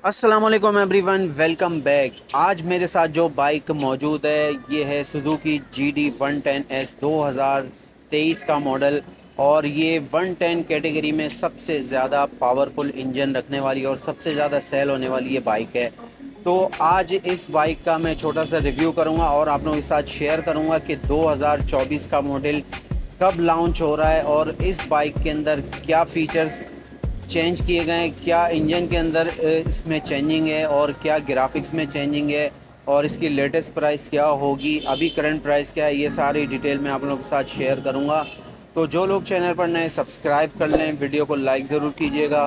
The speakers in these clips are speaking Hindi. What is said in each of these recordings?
अस्सलाम वालेकुम एवरीवन, वेलकम बैक। आज मेरे साथ जो बाइक मौजूद है ये है सुजुकी GD110S 2023 का मॉडल। और ये 110 कैटेगरी में सबसे ज़्यादा पावरफुल इंजन रखने वाली और सबसे ज़्यादा सेल होने वाली ये बाइक है। तो आज इस बाइक का मैं छोटा सा रिव्यू करूंगा और आप लोगों के साथ शेयर करूंगा कि 2024 का मॉडल कब लॉन्च हो रहा है और इस बाइक के अंदर क्या फ़ीचर्स चेंज किए गए हैं, क्या इंजन के अंदर इसमें चेंजिंग है और क्या ग्राफिक्स में चेंजिंग है और इसकी लेटेस्ट प्राइस क्या होगी, अभी करंट प्राइस क्या है, ये सारी डिटेल मैं आप लोगों के साथ शेयर करूंगा। तो जो लोग चैनल पर नए सब्सक्राइब कर लें, वीडियो को लाइक ज़रूर कीजिएगा।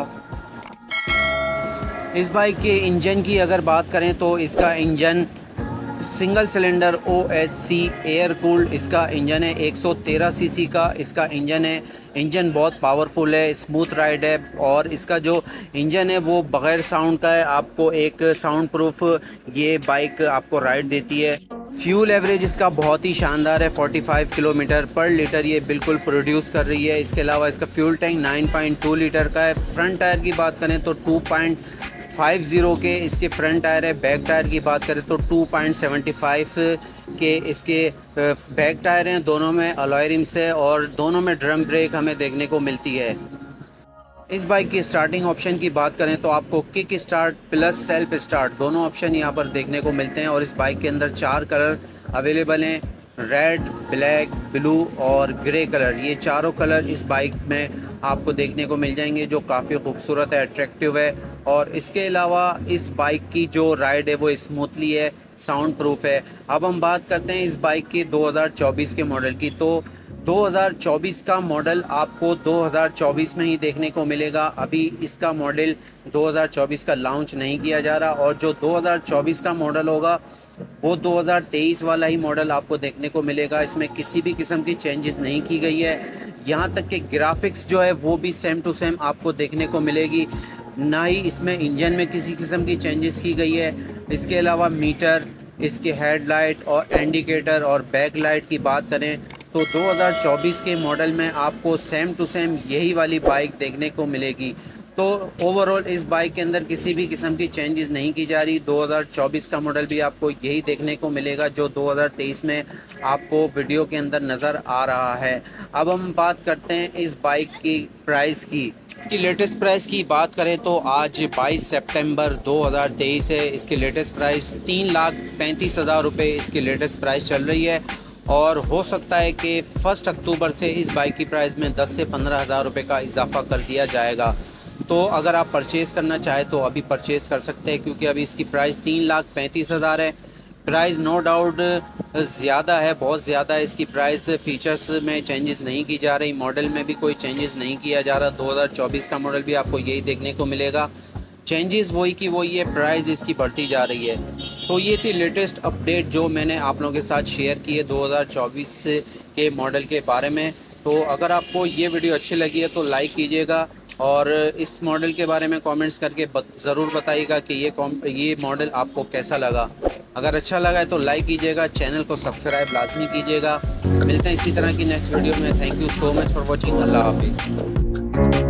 इस बाइक के इंजन की अगर बात करें तो इसका engine single cylinder OHC air cooled इसका इंजन है। 113 सीसी का इसका इंजन है। इंजन बहुत पावरफुल है, स्मूथ राइड है और इसका जो इंजन है वो बग़ैर साउंड का है। आपको एक साउंड प्रूफ ये बाइक आपको राइड देती है। फ्यूल एवरेज इसका बहुत ही शानदार है, 45 किलोमीटर पर लीटर ये बिल्कुल प्रोड्यूस कर रही है। इसके अलावा इसका फ्यूल टैंक 9.2 लीटर का है। फ्रंट टायर की बात करें तो 2.50 के इसके फ्रंट टायर है। बैक टायर की बात करें तो 2.75 के इसके बैक टायर हैं। दोनों में अलॉय रिम्स है और दोनों में ड्रम ब्रेक हमें देखने को मिलती है। इस बाइक की स्टार्टिंग ऑप्शन की बात करें तो आपको kick start plus self start दोनों ऑप्शन यहाँ पर देखने को मिलते हैं। और इस बाइक के अंदर 4 कलर अवेलेबल हैं, रेड, ब्लैक, ब्लू और ग्रे कलर। ये चारों कलर इस बाइक में आपको देखने को मिल जाएंगे जो काफ़ी खूबसूरत है, अट्रैक्टिव है। और इसके अलावा इस बाइक की जो राइड है वो स्मूथली है, साउंड प्रूफ है। अब हम बात करते हैं इस बाइक की 2024 के मॉडल की। तो 2024 का मॉडल आपको 2024 में ही देखने को मिलेगा। अभी इसका मॉडल 2024 का लॉन्च नहीं किया जा रहा और जो 2024 का मॉडल होगा वो 2023 वाला ही मॉडल आपको देखने को मिलेगा। इसमें किसी भी किस्म की चेंजेस नहीं की गई है। यहाँ तक कि ग्राफिक्स जो है वो भी सेम टू सेम आपको देखने को मिलेगी। ना ही इसमें इंजन में किसी किस्म की चेंजेस की गई है। इसके अलावा मीटर, इसके हेडलाइट और इंडिकेटर और बैक लाइट की बात करें तो 2024 के मॉडल में आपको सेम टू सेम यही वाली बाइक देखने को मिलेगी। तो ओवरऑल इस बाइक के अंदर किसी भी किस्म की चेंजेस नहीं की जा रही। 2024 का मॉडल भी आपको यही देखने को मिलेगा जो 2023 में आपको वीडियो के अंदर नज़र आ रहा है। अब हम बात करते हैं इस बाइक की प्राइस की। इसकी लेटेस्ट प्राइस की बात करें तो आज 22 सितंबर 2023 है। इसकी लेटेस्ट प्राइस 3,35,000 रुपये इसकी लेटेस्ट प्राइस चल रही है। और हो सकता है कि 1 अक्टूबर से इस बाइक की प्राइस में 10 से 15,000 रुपये का इजाफा कर दिया जाएगा। तो अगर आप परचेज़ करना चाहें तो अभी परचेज़ कर सकते हैं क्योंकि अभी इसकी प्राइस 3,35,000 है। प्राइस नो डाउट ज़्यादा है, बहुत ज़्यादा है इसकी प्राइस। फ़ीचर्स में चेंजेस नहीं की जा रही, मॉडल में भी कोई चेंजेस नहीं किया जा रहा। 2024 का मॉडल भी आपको यही देखने को मिलेगा। चेंजेस वही की वही है, प्राइस इसकी बढ़ती जा रही है। तो ये थी लेटेस्ट अपडेट जो मैंने आप लोगों के साथ शेयर की है 2024 के मॉडल के बारे में। तो अगर आपको ये वीडियो अच्छी लगी है तो लाइक कीजिएगा और इस मॉडल के बारे में कमेंट्स करके ज़रूर बताइएगा कि ये मॉडल आपको कैसा लगा। अगर अच्छा लगा है तो लाइक कीजिएगा, चैनल को सब्सक्राइब लाजमी कीजिएगा। मिलते हैं इसी तरह की नेक्स्ट वीडियो में। Thank you so much for watching. अल्लाह हाफिज़।